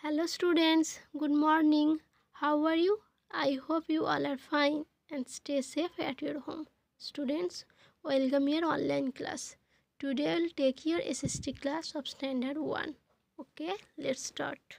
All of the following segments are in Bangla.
Hello students, good morning. How are you? I hope you all are fine and stay safe at your home. Students, welcome your online class. Today I will take your SST class of standard 1. Okay, let's start.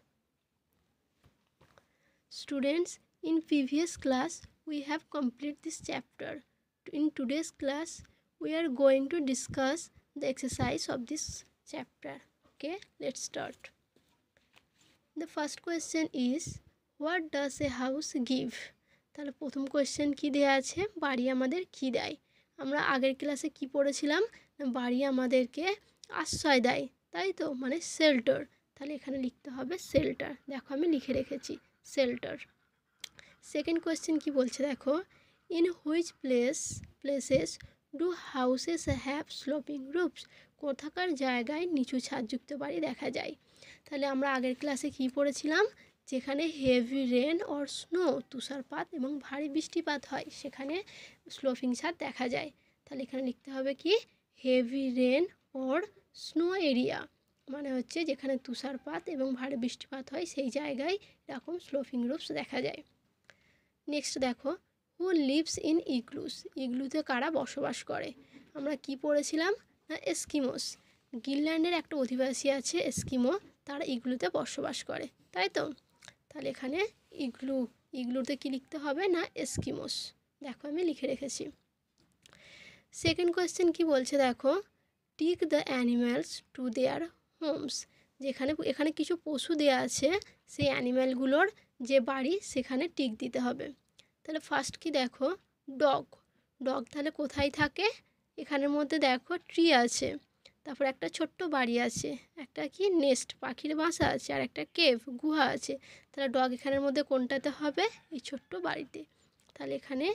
Students, in previous class we have completed this chapter. In today's class we are going to discuss the exercise of this chapter. Okay, let's start. The first question is, what does a house give? তাহলে প্রথম কোয়েশ্চেন কি দেয়া আছে, বাড়ি আমাদের কি দেয়? আমরা আগের ক্লাসে কি পড়েছিলাম, বাড়ি আমাদেরকে আশ্রয় দেয়, তাই তো, মানে শেল্টার। তাহলে এখানে লিখতে হবে শেল্টার। দেখো আমি লিখে রেখেছি শেল্টার। সেকেন্ড কোয়েশ্চেন কি বলছে দেখো, in which places do houses have sloping roofs? কোথাকার জায়গায় নিচু ছাদযুক্ত বাড়ি দেখা যায়? তাহলে আমরা আগের ক্লাসে কি পড়েছিলাম, যেখানে হেভি রেন অর স্নো, তুষারপাত এবং ভারী বৃষ্টিপাত হয় সেখানে স্লোপিং ছাদ দেখা যায়। তাহলে এখানে লিখতে হবে কি, heavy rain or snow area, মানে হচ্ছে যেখানে তুষারপাত এবং ভারী বৃষ্টিপাত হয় সেই জায়গায় এরকম স্লোপিং রুফস দেখা যায়। নেক্সট দেখো, হু লিভস ইন ইগলুস? ইগলুতে কারা বসবাস করে? আমরা কি পড়েছিলাম না, এস্কিমোস। গ্রিনল্যান্ডের একটা অধিবাসী আছে এস্কিমো, তারা ইগলুতে বসবাস করে, তাই তো। তাহলে এখানে ইগলুতে কি লিখতে হবে না, এস্কিমোস। দেখো আমি লিখে রেখেছি। সেকেন্ড কোয়েশ্চেন কি বলছে দেখো, tick the animals to their homes? এখানে কিছু পশু দেয়া আছে, সেই অ্যানিম্যালগুলোর যে বাড়ি সেখানে টিক দিতে হবে। তাহলে ফার্স্ট কি দেখো, ডগ। তাহলে কোথায় থাকে? এখানের মধ্যে দেখো ট্রি আছে, তারপর একটা ছোট্ট বাড়ি আছে, একটা কি নেস্ট পাখির বাসা আছে, আর একটা কেভ গুহা আছে। তাহলে ডগ এখানের মধ্যে কোনটাতে হবে? এই ছোট্ট বাড়িতে। তাহলে এখানে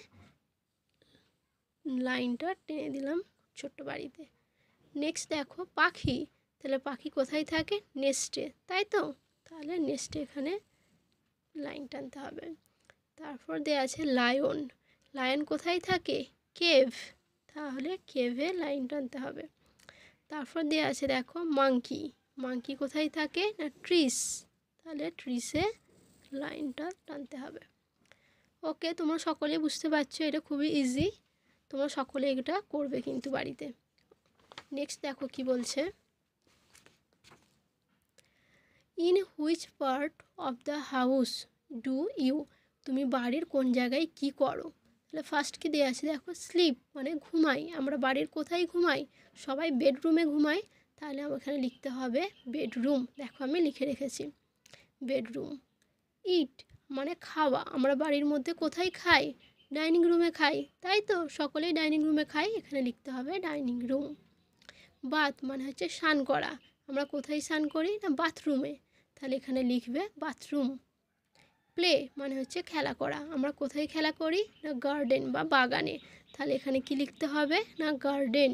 লাইনটা টেনে দিলাম ছোট্ট বাড়িতে। নেক্সট দেখো পাখি। তাহলে পাখি কোথায় থাকে? নেস্টে, তাই তো। তাহলে নেস্টে এখানে লাইন টানতে হবে। তারপর দেওয়া আছে লায়ন কোথায় থাকে? কেভ, তাহলে কেভে লাইন টানতে হবে। তারপর দেওয়া আছে দেখো মাংকি কোথায় থাকে না, ট্রিস, তাহলে ট্রিসে লাইনটা টানতে হবে। ওকে, তোমরা সকলে বুঝতে পারছো, এটা খুবই ইজি, তোমরা সকলে এটা করবে কিন্তু বাড়িতে। নেক্সট দেখো কি বলছে, in which part of the house do you? তুমি বাড়ির কোন জায়গায় কি করো? তাহলে ফার্স্ট কি দেওয়া আছে দেখো, স্লিপ, মানে ঘুমাই। আমরা বাড়ির কোথায় ঘুমাই? সবাই বেডরুমে ঘুমাই, তাহলে আমার এখানে লিখতে হবে বেডরুম। দেখো আমি লিখে রেখেছি বেডরুম। ইট, মানে খাওয়া। আমরা বাড়ির মধ্যে কোথায় খাই? ডাইনিং রুমে খাই, তাই তো, সকলেই ডাইনিং রুমে খাই, এখানে লিখতে হবে ডাইনিং রুম। বাথ, মানে হচ্ছে স্নান করা। আমরা কোথায় স্নান করি না, বাথরুমে, তাহলে এখানে লিখবে বাথরুম। প্লে, মানে হচ্ছে খেলা করা। আমরা কোথায় খেলা করি না, গার্ডেন বা বাগানে, তাহলে এখানে কি লিখতে হবে না, গার্ডেন।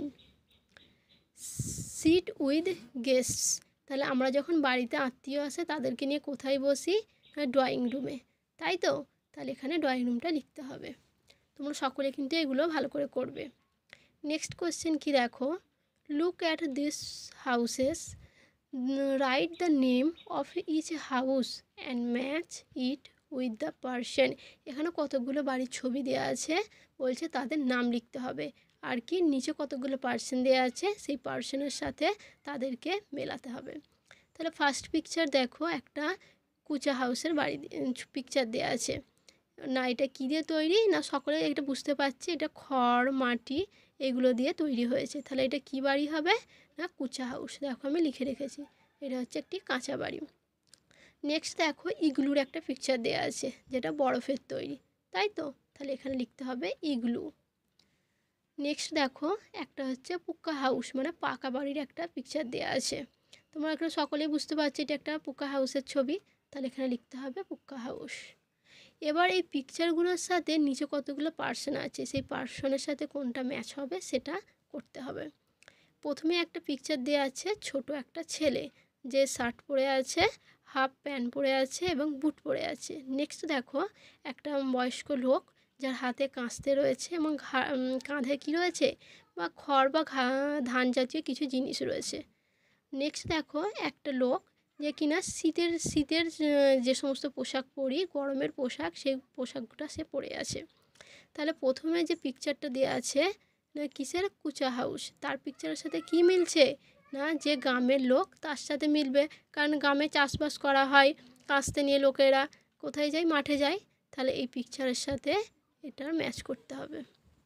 সিট উইথ গেস্টস, তাহলে আমরা যখন বাড়িতে আত্মীয় আসে তাদেরকে নিয়ে কোথায় বসি না, ড্রয়িং রুমে, তাই তো। তাহলে এখানে ড্রয়িং রুমটা লিখতে হবে। তোমরা সকলে কিন্তু এগুলো ভালো করে করবে। নেক্সট কোয়েশ্চেন কি দেখো, look at this houses, write the name of each house and match it with the person. এখানে কতগুলো বাড়ির ছবি দেওয়া আছে, বলছে তাদের নাম লিখতে হবে, আর কি নিচে কতগুলো পার্সন দেওয়া আছে সেই পার্সনের সাথে তাদেরকে মেলাতে হবে। তাহলে ফার্স্ট পিকচার দেখো, একটা কুচা হাউসের বাড়ি পিকচার দেওয়া আছে। না এটা কী দিয়ে তৈরি না, সকলে এটা বুঝতে পারছি, এটা খড় মাটি এগুলো দিয়ে তৈরি হয়েছে। তাহলে এটা কী বাড়ি হবে না, কুচা হাউস। দেখো আমি লিখে রেখেছি, এটা হচ্ছে একটি কাঁচা বাড়ি। নেক্সট দেখো ইগলুর একটা পিকচার দেওয়া আছে, যেটা বরফের তৈরি, তাই তো। তাহলে এখানে লিখতে হবে ইগলু। নেক্সট দেখো একটা হচ্ছে পুক্কা হাউস, মানে পাকা বাড়ির একটা পিকচার দেওয়া আছে। তোমরা এখানে সকলেই বুঝতে পারছো এটা একটা পুক্কা হাউসের ছবি, তাহলে এখানে লিখতে হবে পুক্কা হাউস। এবার এই পিকচারগুলোর সাথে নিচে কতগুলো পার্সন আছে, সেই পার্সনের সাথে কোনটা ম্যাচ হবে সেটা করতে হবে। প্রথমে একটা পিকচার দেওয়া আছে, ছোট একটা ছেলে যে শার্ট পরে আছে, হাফ প্যান্ট পরে আছে এবং বুট পরে আছে। নেক্সট দেখো একটা বয়স্ক লোক যার হাতে কাস্তে রয়েছে এবং কাঁধে কী রয়েছে বা খড় বা ধান জাতীয় কিছু জিনিস রয়েছে। নেক্সট দেখো একটা লোক যে কিনা শীতের যে সমস্ত পোশাক পরি, গরমের পোশাক, সেই পোশাকটা সে পরে আছে। তাহলে প্রথমে যে পিকচারটা দেওয়া আছে না কিসের, কুচা হাউস, তার পিকচারের সাথে কি মিলছে না যে গ্রামের লোক তার সাথে মিলবে, কারণ গ্রামে চাষবাস করা হয়, কাস্তে নিয়ে লোকেরা কোথায় যায়, মাঠে যায়। তাহলে এই পিকচারের সাথে এটার ম্যাচ করতে হবে।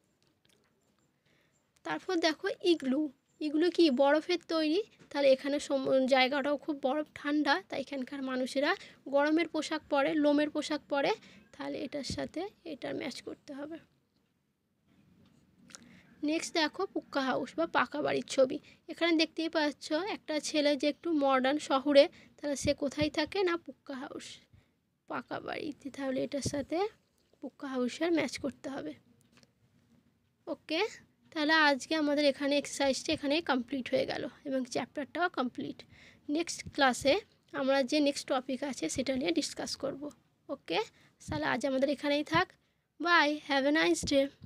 তারপর দেখো ইগলু, ইগলু কি বরফের তৈরি, তাহলে এখানে জায়গাটাও খুব বরফ ঠান্ডা, তাই এখানকার মানুষেরা গরমের পোশাক পরে, লোমের পোশাক পরে, তাহলে এটার সাথে এটার ম্যাচ করতে হবে। নেক্সট দেখো পুক্কা হাউস বা পাকা বাড়ির ছবি। এখানে দেখতেই পাচ্ছ একটা ছেলে যে একটু মডার্ন শহরে, তাহলে সে কোথায় থাকে না পুক্কা হাউস, পাকা বাড়িতে, তাহলে এটার সাথে পুক্কা হাউসের ম্যাচ করতে হবে। ওকে, তাহলে আজকে আমাদের এখানে এক্সারসাইজটা এখানেই কমপ্লিট হয়ে গেল এবং চ্যাপ্টারটাও কমপ্লিট। নেক্সট ক্লাসে আমরা যে নেক্সট টপিক আছে সেটা নিয়ে ডিসকাস করব। ওকে, তাহলে আজ আমাদের এখানেই থাক। Bye, have a nice day.